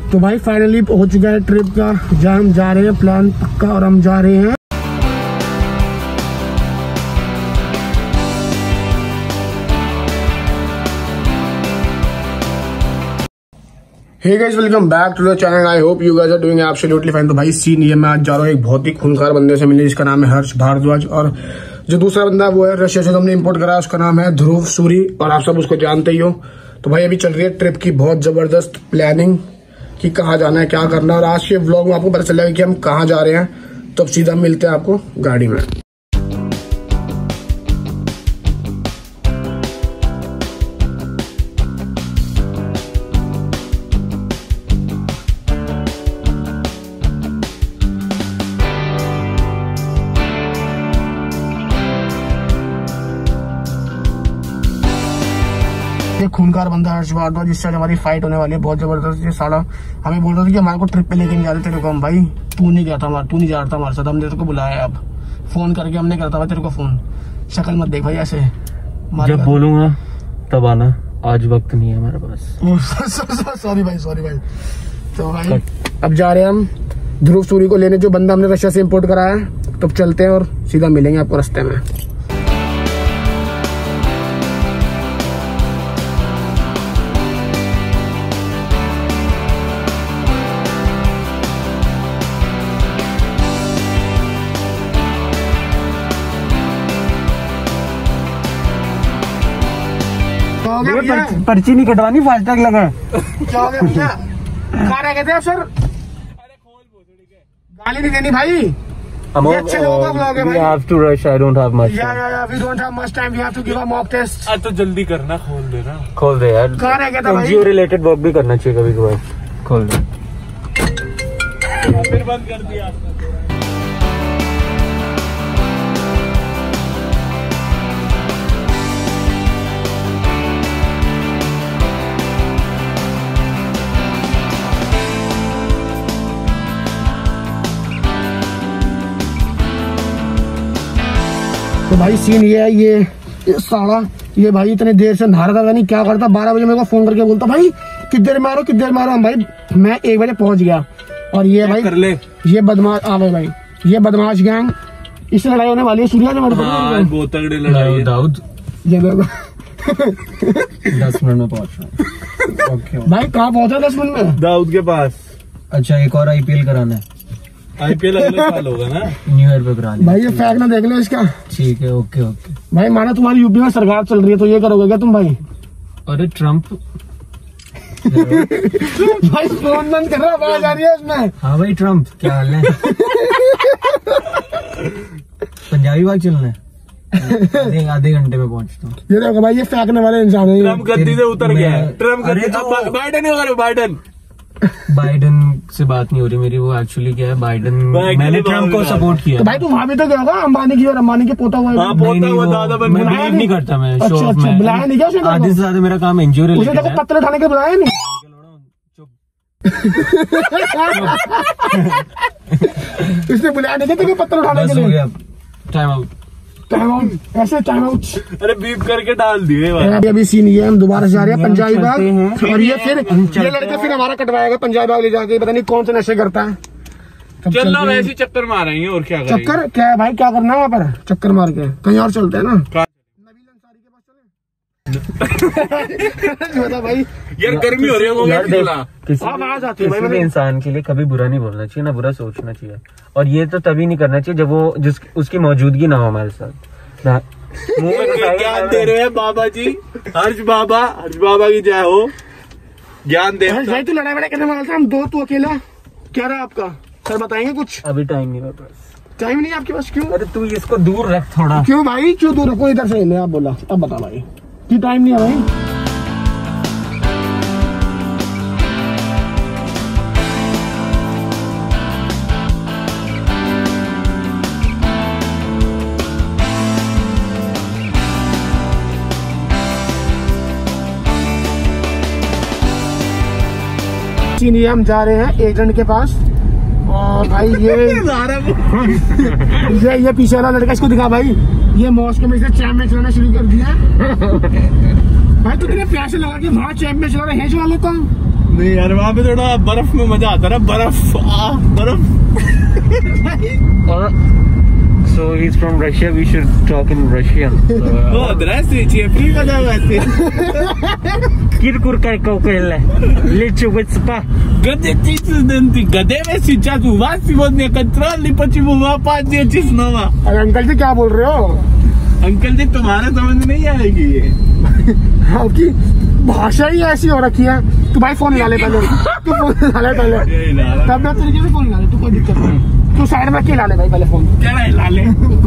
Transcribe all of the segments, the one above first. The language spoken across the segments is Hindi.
तो भाई फाइनली हो चुका है ट्रिप का, जहाँ हम जा रहे हैं, प्लान पक्का और हम जा रहे हैं। Hey guys, welcome back to the channel. I hope you guys are doing absolutely fine. तो भाई सीन ये, मैं आज जा रहा हूँ एक बहुत ही खूंखार बंदे से मिलने, जिसका नाम है हर्ष भारद्वाज, और जो दूसरा बंदा है वो है रशिया से हमने इंपोर्ट करा है, उसका नाम है ध्रुव सूरी, और आप सब उसको जानते ही हो। तो भाई अभी चल रही है ट्रिप की बहुत जबरदस्त प्लानिंग कि कहाँ जाना है, क्या करना है, और आज के व्लॉग में आपको पता चलेगा कि हम कहाँ जा रहे हैं। तो अब सीधा मिलते हैं आपको गाड़ी में। ये खूनकार बंदा हर्ष भारद्वाज, जिससे हमारी फाइट होने वाली है बहुत जबरदस्त। ये साला हमें बोल रहा था कि हमारे को ट्रिप पे लेके नहीं जा रहे तेरे को हम। भाई तू नहीं गया था तू नहीं जा रहा था हमारे साथ, हमने तेरे को बुलाया। अब फोन करके हमने करता भाई तेरे को फोन। शक्ल मत देख भाई ऐसे, जब बोलूंगा तब आना, आज वक्त नहीं है हमारे पास। सॉरी भाई। तो भाई अब जा रहे हैं हम ध्रुव सूरी को लेने, जो बंदा हमने रशिया से इम्पोर्ट कराया है। तो चलते हैं और सीधा मिलेंगे आपको रास्ते में। पर्ची नहीं कटवानी, फास्टैग लगा। क्या हो गया भैया? कहाँ रह गए थे आप सर? गाली नहीं देनी भाई। अच्छे लोगों का व्लॉग है भाई। We have to rush. I don't have much time. Yeah, we don't have much time. We have to give a mock test. तो जल्दी करना, खोल दे यार। कहाँ रह गया था भाई? NGO रिलेटेड वर्क भी करना चाहिए कभी कभार। खोल दे। फिर बंद कर दिया। तो भाई सीन ये है, ये साला ये भाई इतने देर से नहा रहा था, नहीं क्या करता। 12 बजे मेरे को फोन करके बोलता भाई कितनी देर में आ रहा हूँ। भाई मैं 1 बजे पहुंच गया। और ये भाई कर ले। ये बदमाश भाई, ये बदमाश गैंग, इससे लड़ाई होने वाली है। सूर्या ने बहुत तगड़ी लड़ाई है। दाऊद ये देखो 10 मिनट में पहुंच रहा हूँ। भाई कहाँ पहुंचा 10 मिनट में? दाऊद के पास। अच्छा एक और IPL कराना है। IPL अगले साल होगा ना, न्यू ईयर पे कराना। भाई ये फैक ना देख लो इसका। ठीक है, ओके। भाई माना तुम्हारी यूपी में सरकार चल रही है, तो ये करोगे क्या तुम भाई? अरे ट्रम्प भाई फोन बंद कर रहा, आवाज आ रही है उसमें। हाँ भाई ट्रम्प, क्या हाल है? पंजाबी बाग चलना है। आधे घंटे में पहुंचता हूँ। ये देखो भाई, ये फेंकने वाले इंसान है। ट्रम्प गद्दी से उतर गया है। ट्रम्प गद्दी। बाइडन से बात नहीं हो रही मेरी। वो एक्चुअली क्या है, बाइडन मैंने ट्रम्प को सपोर्ट किया। तो भाई तू वहाँ भी तो गया होगा अंबानी की, और अंबानी के पोता हुआ। मैं बिलीव नहीं करता मैं शो ऑफ में। बुलाया नहीं क्या? आधे से ज्यादा मेरा काम NGO रिलेटेड है। पत्थर उठाने के बुलाया नहीं? इसने बुलाया नहीं था पत्थर उठाने के लिए। टाइम आउट ऐसे टाइम आउट। अरे बीप करके डाल दिए। अभी सीन ये, हम दोबारा जा रहे हैं पंजाबी बाग, और ये फिर ये लड़का फिर हमारा कटवाएगा पंजाबी बाग ले जाके। पता नहीं कौन से नशे करता है। चलना वैसे चक्कर मारेंगे और क्या करेंगे। चक्कर क्या है भाई, क्या करना है वहाँ पर? चक्कर मार के कहीं और चलते हैं ना। नबील अंसारी के पास चले। बता भाई यार गर्मी हो रही है। किसी भी इंसान के लिए कभी बुरा नहीं बोलना चाहिए, ना बुरा सोचना चाहिए। और ये तो तभी नहीं करना चाहिए जब वो उसकी मौजूदगी ना हो हमारे साथ। मुंह में ज्ञान दे रहे हैं बाबा जी। हर्ष बाबा की जय हो। ज्ञान दे भाई। तू लड़ाई करने वाला था, हम दो, तू अकेला। क्या रहा आपका? सर बताएंगे कुछ? अभी टाइम नहीं मेरे पास। टाइम नहीं आपके पास? क्यों? अरे तू इसको दूर रख थोड़ा। क्यों भाई, क्यों दूर रखो? इधर से आप बोला, अब बता भाई कि टाइम नहीं है भाई। इसीलिए हम जा रहे हैं एजेंट के पास। और भाई ये पीछे वाला लड़का, इसको दिखा भाई, ये मॉस्को में से चैम में चलाना शुरू कर दिया। भाई तू कितने पैसे लगा के वहाँ चैम में चला रहे हैं, चला लेता हूँ। नहीं यार, वहाँ पे थोड़ा बर्फ में मजा आता है ना, बर्फ So he's from Russia. We should talk in Russian. Здравствуйте, привет. Киркуркай каукайле. Лечу выцпа. Где вы сейчас? У вас сегодня контроль, и почему вы опаздываете снова? अरे अंकल जी क्या बोल रहे हो? अंकल जी तुम्हारे समझ नहीं आएगी ये। आपकी भाषा ही ऐसी हो रखी है। तू भाई फोन ला ले पहले, तू फोन ला ले पहले, तब मैं तरीके से फोन ला ले, तू कोई दिक्कत नहीं, तू साइड में रख के ला ले भाई पहले फोन। क्या ला ले?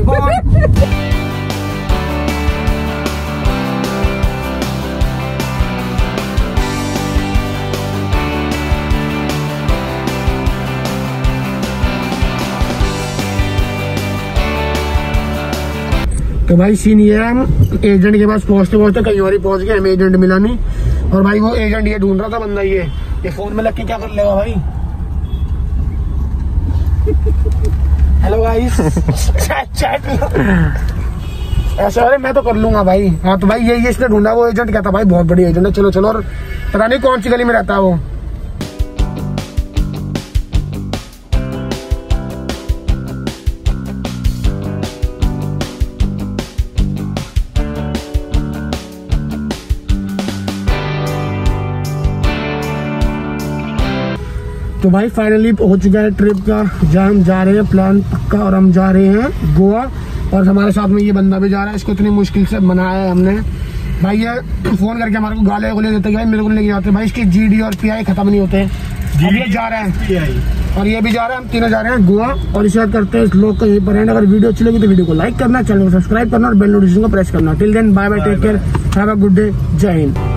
तो भाई सीन ये है, हम एजेंट के पास पहुंचते पहुंचते कहीं और ही पहुंच गए, हमें एजेंट मिला नहीं। और भाई वो एजेंट ये ढूंढ रहा था बंदा, ये फोन में लग के क्या कर लेगा भाई। हेलो गाइस, चैट ऐसे अरे मैं तो कर लूंगा भाई। हाँ तो भाई ये इसने ढूंढा, वो एजेंट क्या था भाई, बहुत बड़ी एजेंट है। चलो चलो, और पता नहीं कौन सी गली में रहता है वो। तो भाई फाइनली हो चुका है ट्रिप का, जहाँ हम जा रहे हैं प्लान पक्का, और हम जा रहे हैं गोवा। और हमारे साथ में ये बंदा भी जा रहा है, इसको इतनी मुश्किल से बनाया है हमने भाई। ये फोन करके हमारे को गाले गोले देते भाई, मेरे को लेके जाते भाई, इसके GD और PI खत्म नहीं होते। ये जा रहे हैं और ये भी जा रहे हैं, हम तीनों जा रहे हैं गोवा। और इसे करते हैं इस लोग का यहीं पर एंड। अगर वीडियो अच्छी लगी तो वीडियो को लाइक करना, चैनल को सब्सक्राइब करना और बेल नोटिफिकेशन को प्रेस करना। Till then bye bye, take care, have a good day, जय हिंद।